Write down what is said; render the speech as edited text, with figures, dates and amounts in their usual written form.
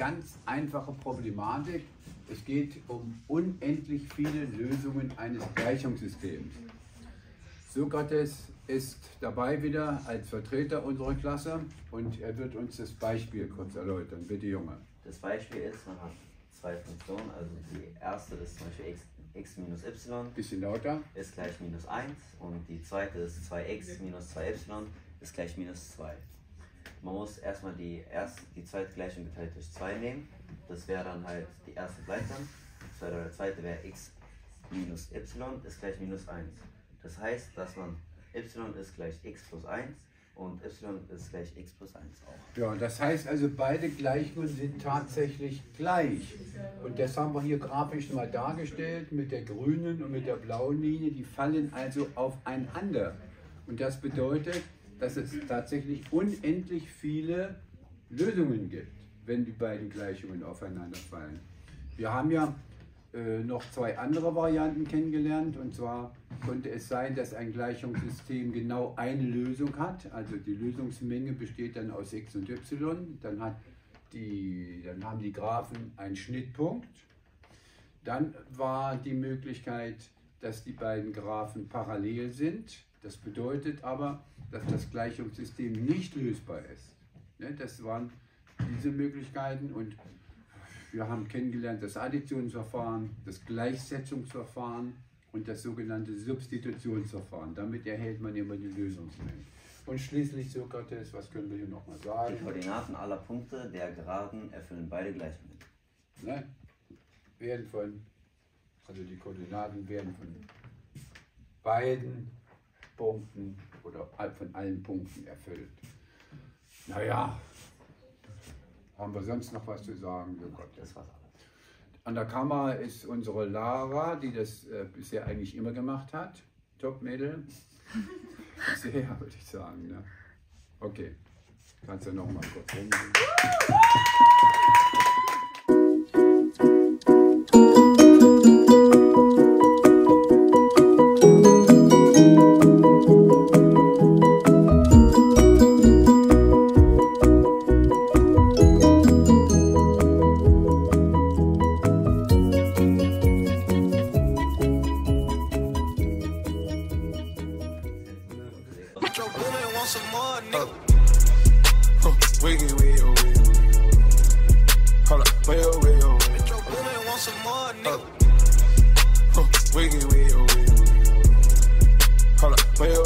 ganz einfache Problematik. Es geht um unendlich viele Lösungen eines Gleichungssystems. Sokrates ist dabei wieder als Vertreter unserer Klasse und er wird uns das Beispiel kurz erläutern. Bitte, Junge. Das Beispiel ist, man hat zwei Funktionen, also die erste ist zum Beispiel x minus y Bisschen lauter. ist gleich minus 1 und die zweite ist 2x minus 2y ist gleich minus 2. Man muss erstmal die zweite Gleichung geteilt durch 2 nehmen, das wäre dann halt, die erste bleibt dann, die zweite wäre x minus y ist gleich minus 1. Das heißt, dass man y ist gleich x plus 1 und y ist gleich x plus 1 auch. Ja, das heißt also, beide Gleichungen sind tatsächlich gleich. Und das haben wir hier grafisch mal dargestellt mit der grünen und mit der blauen Linie. Die fallen also aufeinander. Und das bedeutet, dass es tatsächlich unendlich viele Lösungen gibt, wenn die beiden Gleichungen aufeinander fallen. Wir haben ja noch zwei andere Varianten kennengelernt, und zwar konnte es sein, dass ein Gleichungssystem genau eine Lösung hat, also die Lösungsmenge besteht dann aus x und y, dann haben die Graphen einen Schnittpunkt. Dann war die Möglichkeit, dass die beiden Graphen parallel sind. Das bedeutet aber, dass das Gleichungssystem nicht lösbar ist. Das waren diese Möglichkeiten, und wir haben kennengelernt das Additionsverfahren, das Gleichsetzungsverfahren und das sogenannte Substitutionsverfahren. Damit erhält man immer die Lösungsmengen. Und schließlich, Sokrates, was können wir hier nochmal sagen? Die Koordinaten aller Punkte der Geraden erfüllen beide Gleichungen. Ne? Also die Koordinaten werden von beiden Punkten oder von allen Punkten erfüllt. Naja, haben wir sonst noch was zu sagen? Oh Gott. Das war's alles. An der Kamera ist unsere Lara, die das bisher eigentlich immer gemacht hat. Top-Mädel. Sehr, würde ich sagen. Ne? Okay, kannst du noch mal kurz rumgehen. Hold up,